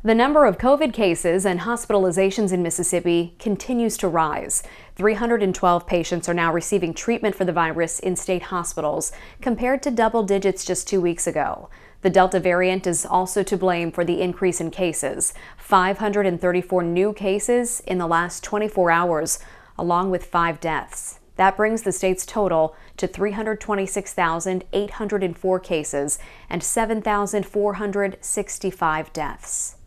The number of COVID cases and hospitalizations in Mississippi continues to rise. 312 patients are now receiving treatment for the virus in state hospitals, compared to double digits just 2 weeks ago. The Delta variant is also to blame for the increase in cases. 534 new cases in the last 24 hours, along with 5 deaths. That brings the state's total to 326,804 cases and 7,465 deaths.